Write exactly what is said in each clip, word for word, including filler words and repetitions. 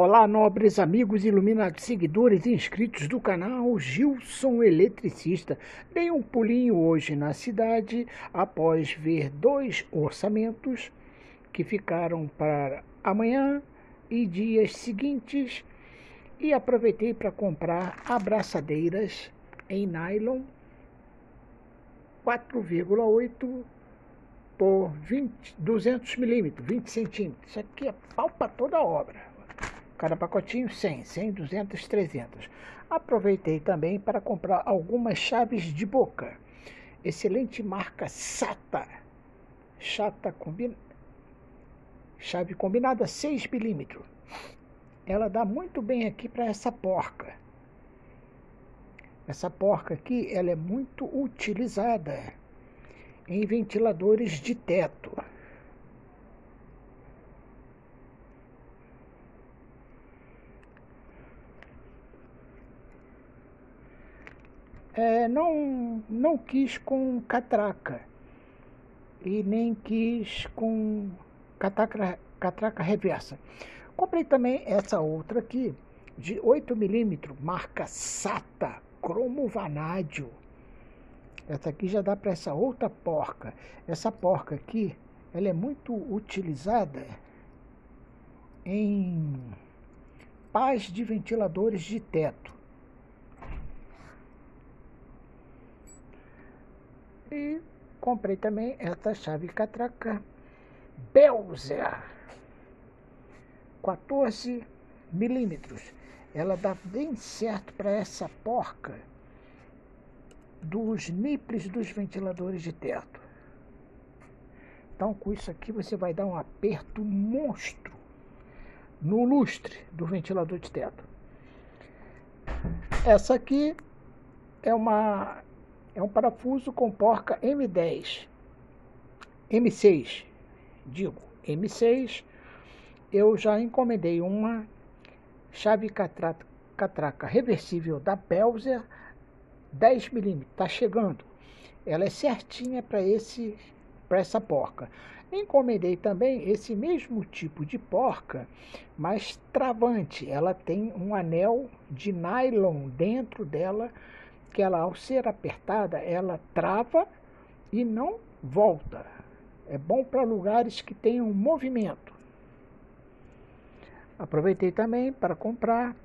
Olá, nobres amigos, iluminados seguidores e inscritos do canal Gilson Eletricista. Dei um pulinho hoje na cidade após ver dois orçamentos que ficaram para amanhã e dias seguintes e aproveitei para comprar abraçadeiras em nylon quatro vírgula oito por vinte, duzentos milímetros, vinte centímetros. Isso aqui é pau para toda a obra. Cada pacotinho cem, cem, duzentos, trezentos. Aproveitei também para comprar algumas chaves de boca. Excelente marca SATA. Chata combina... Chave combinada seis milímetros. Ela dá muito bem aqui para essa porca. Essa porca aqui, ela é muito utilizada em ventiladores de teto. É, não, não quis com catraca e nem quis com catraca, catraca reversa. Comprei também essa outra aqui, de oito milímetros, marca SATA, cromo vanádio. Essa aqui já dá para essa outra porca. Essa porca aqui, ela é muito utilizada em pás de ventiladores de teto. E comprei também essa chave catraca Belzer, quatorze milímetros. Ela dá bem certo para essa porca dos nipples dos ventiladores de teto. Então, com isso aqui, você vai dar um aperto monstro no lustre do ventilador de teto. Essa aqui é uma... É um parafuso com porca M dez, M seis, digo, M seis. Eu já encomendei uma chave catraca, catraca reversível da Belzer, dez milímetros, está chegando. Ela é certinha para esse, para essa porca. Encomendei também esse mesmo tipo de porca, mas travante. Ela tem um anel de nylon dentro dela, que ela, ao ser apertada, ela trava e não volta. É bom para lugares que tenham movimento. Aproveitei também para comprar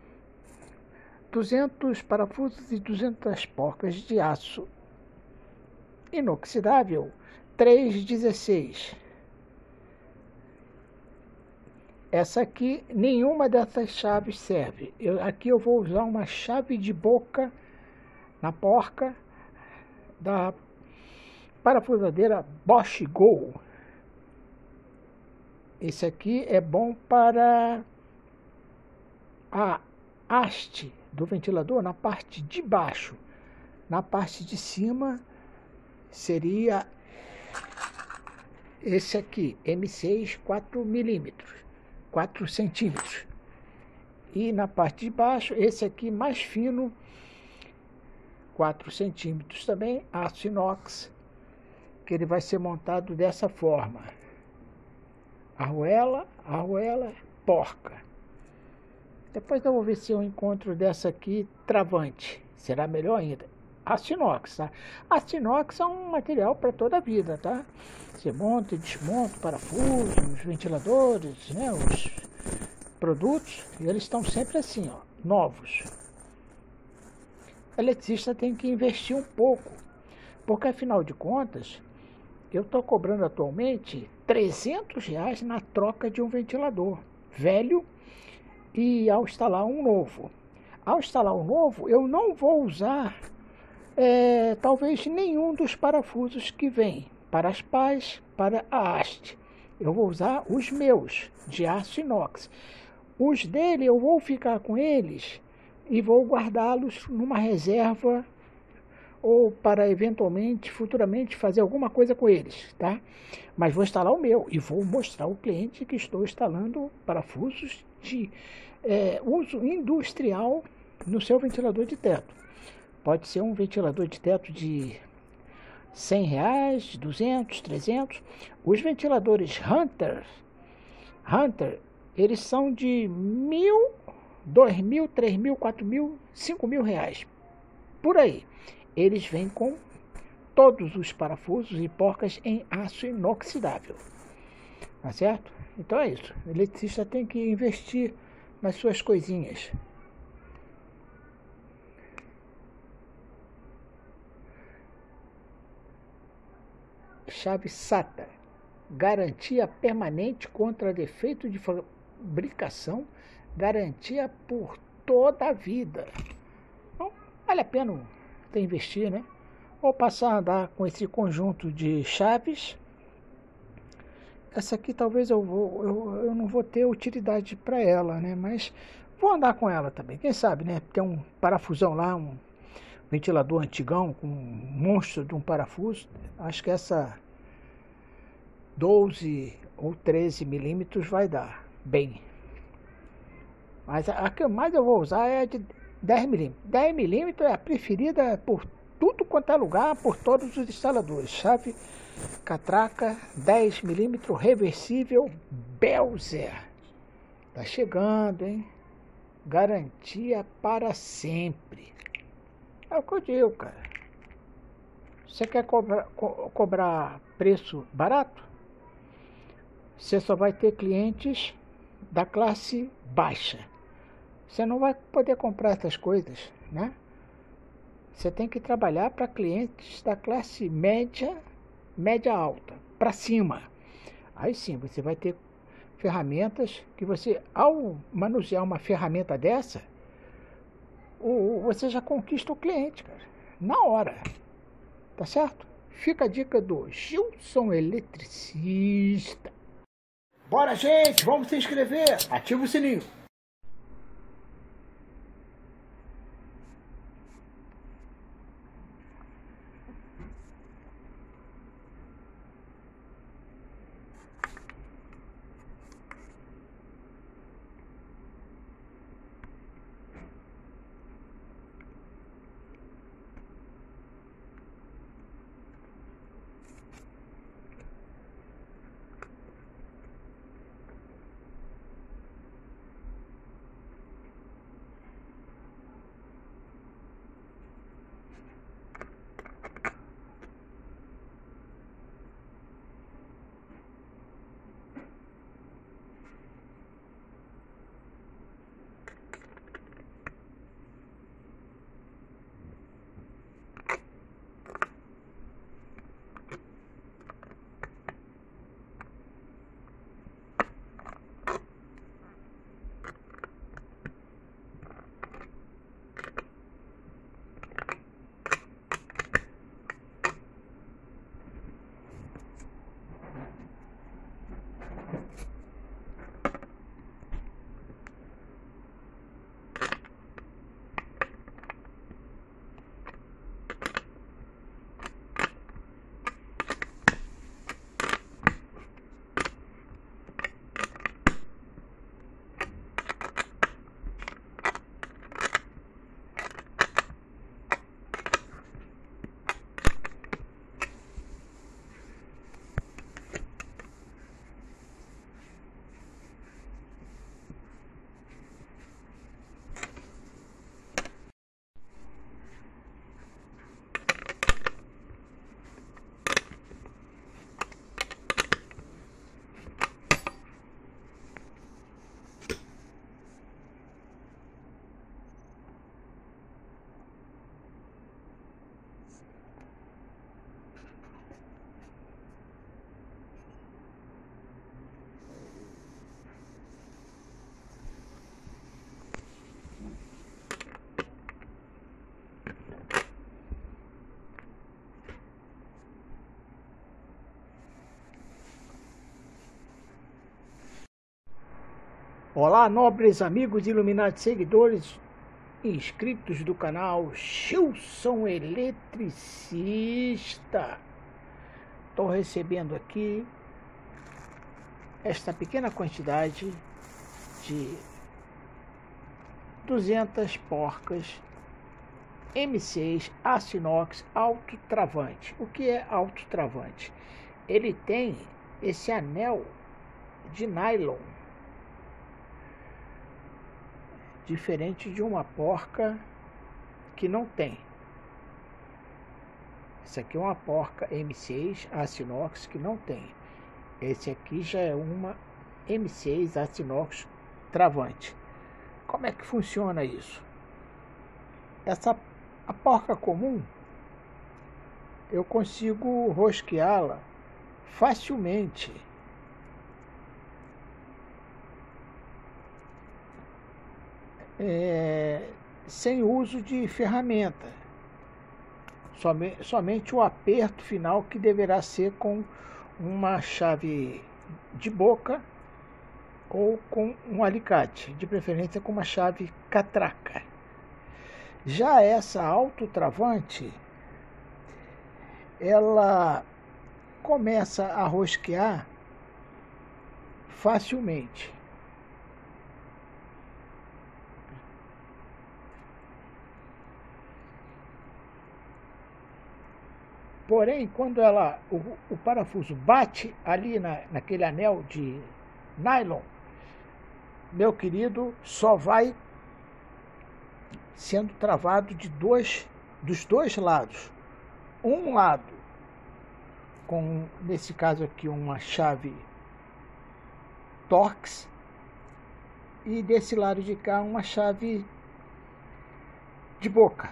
duzentos parafusos e duzentas porcas de aço inoxidável três dezesseis. Essa aqui, nenhuma dessas chaves serve. Eu, aqui eu vou usar uma chave de boca na porca da parafusadeira Bosch Go. Esse aqui é bom para a haste do ventilador na parte de baixo. Na parte de cima seria esse aqui, M seis, quatro milímetros, quatro centímetros. E na parte de baixo, esse aqui mais fino, quatro centímetros também, aço inox, que ele vai ser montado dessa forma. Arruela, arruela, porca. Depois eu vou ver se eu encontro dessa aqui travante. Será melhor ainda. Aço inox, tá? Aço inox é um material para toda a vida, tá? Você monta e desmonta o parafuso, os ventiladores, né? Os produtos, e eles estão sempre assim, ó, novos. O eletricista tem que investir um pouco, porque afinal de contas, eu estou cobrando atualmente trezentos reais na troca de um ventilador velho e ao instalar um novo. Ao instalar um novo, eu não vou usar é, talvez nenhum dos parafusos que vem para as pás, para a haste. Eu vou usar os meus, de aço inox. Os dele, eu vou ficar com eles e vou guardá-los numa reserva ou para eventualmente, futuramente, fazer alguma coisa com eles, tá? Mas vou instalar o meu e vou mostrar ao cliente que estou instalando parafusos de é, uso industrial no seu ventilador de teto. Pode ser um ventilador de teto de cem reais, duzentos, trezentos. Os ventiladores Hunter, Hunter Eles são de mil, dois mil, três mil, quatro mil, cinco mil reais. Por aí. Eles vêm com todos os parafusos e porcas em aço inoxidável. Tá certo? Então é isso. O eletricista tem que investir nas suas coisinhas. Chave SATA. Garantia permanente contra defeito de fabricação. Garantia por toda a vida. Então, vale a pena ter investir, né? Ou passar a andar com esse conjunto de chaves. Essa aqui talvez eu, vou, eu, eu não vou ter utilidade para ela, né? Mas vou andar com ela também. Quem sabe, né? Tem um parafusão lá, um ventilador antigão com um monstro de um parafuso. Acho que essa doze ou treze milímetros vai dar bem. Mas a que mais eu vou usar é a de dez milímetros. dez milímetros é a preferida por tudo quanto é lugar, por todos os instaladores. Chave catraca dez milímetros reversível Belzer. Tá chegando, hein? Garantia para sempre. É o que eu digo, cara. Você quer cobrar, co cobrar preço barato? Você só vai ter clientes da classe baixa. Você não vai poder comprar essas coisas, né? Você tem que trabalhar para clientes da classe média, média alta, para cima. Aí sim, você vai ter ferramentas que você, ao manusear uma ferramenta dessa, o, você já conquista o cliente, cara, na hora. Tá certo? Fica a dica do Gilson Eletricista. Bora, gente! Vamos se inscrever! Ativa o sininho! Olá, nobres amigos iluminados, seguidores e inscritos do canal Gilson Eletricista. Estou recebendo aqui esta pequena quantidade de duzentas porcas M seis aço inox autotravante. O que é autotravante? Ele tem esse anel de nylon diferente de uma porca que não tem. Essa aqui é uma porca M seis aço inox que não tem. Esse aqui já é uma M seis aço inox travante. Como é que funciona isso? Essa a porca comum, eu consigo rosqueá-la facilmente. É, sem uso de ferramenta. Somente, somente o aperto final, que deverá ser com uma chave de boca ou com um alicate, de preferência com uma chave catraca. Já essa autotravante, ela começa a rosquear facilmente. Porém, quando ela, o, o parafuso bate ali na, naquele anel de nylon, meu querido, só vai sendo travado de dois, dos dois lados. Um lado com, nesse caso aqui, uma chave Torx, e desse lado de cá uma chave de boca,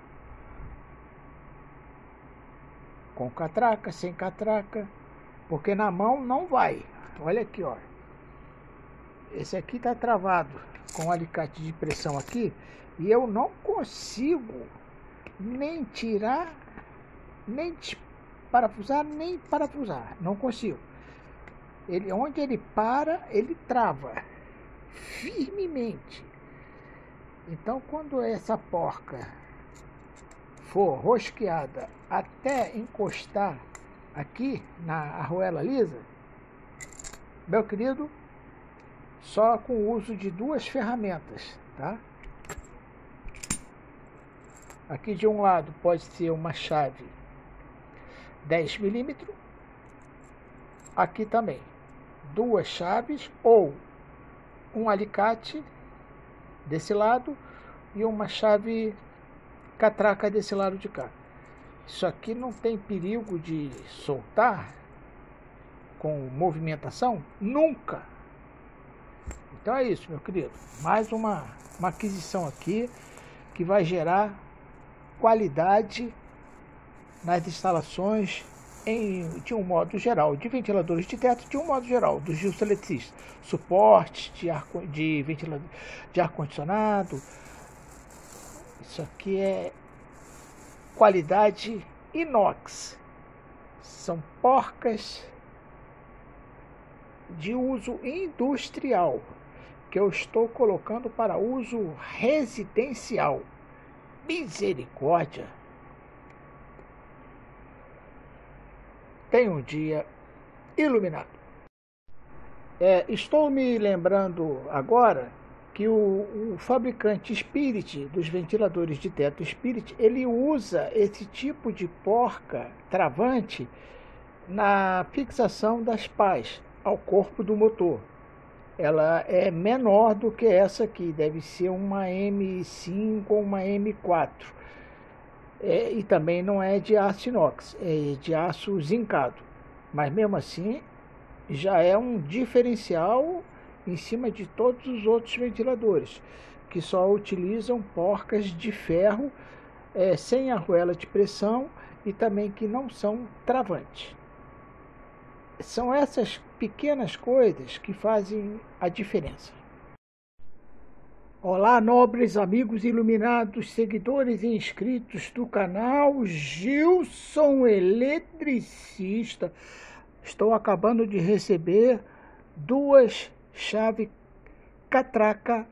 com catraca, sem catraca, porque na mão não vai. Olha aqui, ó. Esse aqui está travado com o alicate de pressão aqui, e eu não consigo nem tirar, nem parafusar, nem parafusar. Não consigo. Ele, onde ele para, ele trava firmemente. Então, quando essa porca for rosqueada até encostar aqui na arruela lisa, meu querido, só com o uso de duas ferramentas, tá? Aqui de um lado pode ser uma chave dez milímetros, aqui também duas chaves ou um alicate desse lado e uma chave catraca desse lado de cá. Isso aqui não tem perigo de soltar com movimentação? Nunca! Então é isso, meu querido. Mais uma, uma aquisição aqui que vai gerar qualidade nas instalações em, de um modo geral, de ventiladores de teto, de um modo geral, dos Gilson Eletricistas. Suporte de ar, de ventilador, de ar-condicionado. Isso aqui é qualidade inox. São porcas de uso industrial que eu estou colocando para uso residencial. Misericórdia! Tenha um dia iluminado. É, estou me lembrando agora que o, o fabricante Spirit, dos ventiladores de teto Spirit, ele usa esse tipo de porca travante na fixação das pás ao corpo do motor. Ela é menor do que essa aqui, deve ser uma M cinco ou uma M quatro. É, e também não é de aço inox, é de aço zincado. Mas mesmo assim, já é um diferencial em cima de todos os outros ventiladores, que só utilizam porcas de ferro, é, sem arruela de pressão e também que não são travantes. São essas pequenas coisas que fazem a diferença. Olá, nobres amigos iluminados, seguidores e inscritos do canal Gilson Eletricista. Estou acabando de receber duas chaves catraca.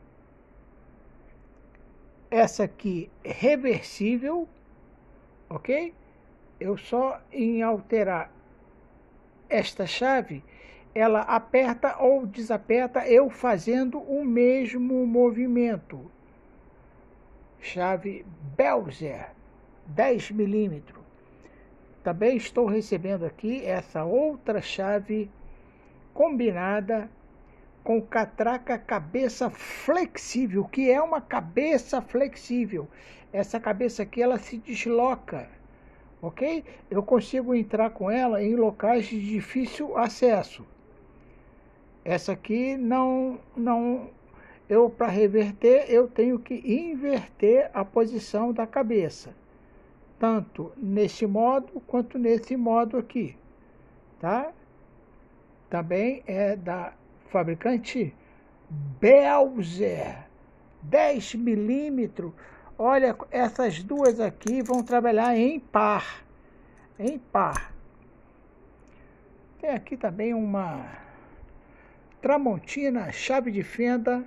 Essa aqui reversível, ok? Eu só em alterar esta chave, ela aperta ou desaperta, eu fazendo o mesmo movimento. Chave Belzer, dez milímetros. Também estou recebendo aqui essa outra chave combinada com catraca cabeça flexível. O que é uma cabeça flexível? Essa cabeça aqui, ela se desloca, ok? Eu consigo entrar com ela em locais de difícil acesso. Essa aqui não, não, eu para reverter, eu tenho que inverter a posição da cabeça, tanto nesse modo quanto nesse modo aqui, tá? Também é da fabricante Belzer, dez milímetros. Olha, essas duas aqui vão trabalhar em par, em par. Tem aqui também uma Tramontina, chave de fenda,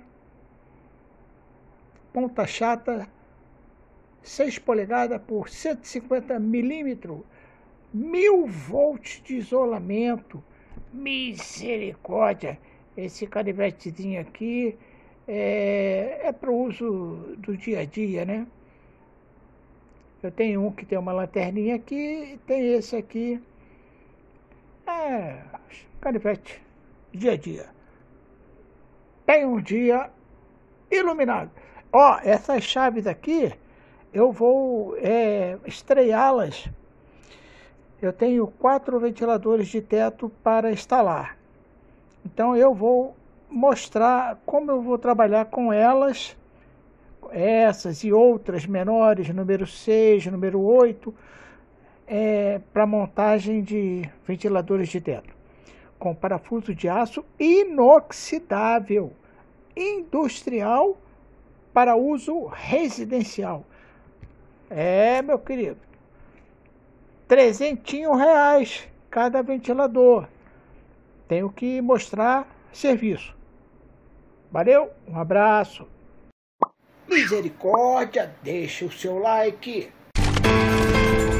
ponta chata, seis polegadas por cento e cinquenta milímetros, mil volts de isolamento. Misericórdia! Esse canivetezinho aqui é, é para o uso do dia a dia, né? Eu tenho um que tem uma lanterninha aqui, e tem esse aqui. É, canivete, dia a dia. Tem um dia iluminado. Ó, essas chaves aqui, eu vou é, estreá-las. Eu tenho quatro ventiladores de teto para instalar. Então eu vou mostrar como eu vou trabalhar com elas, essas e outras menores, número seis, número oito, é, para montagem de ventiladores de teto, com parafuso de aço inoxidável, industrial, para uso residencial. É, meu querido, trezentos reais cada ventilador. Tenho que mostrar serviço. Valeu, um abraço. Misericórdia, deixa o seu like.